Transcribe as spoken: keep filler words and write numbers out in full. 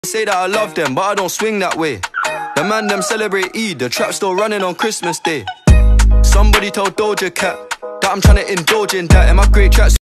Say that I love them, but I don't swing that way. The man them celebrate Eid, the trap still running on Christmas Day. Somebody told Doja Cat that I'm trying to indulge in that. And my great tracks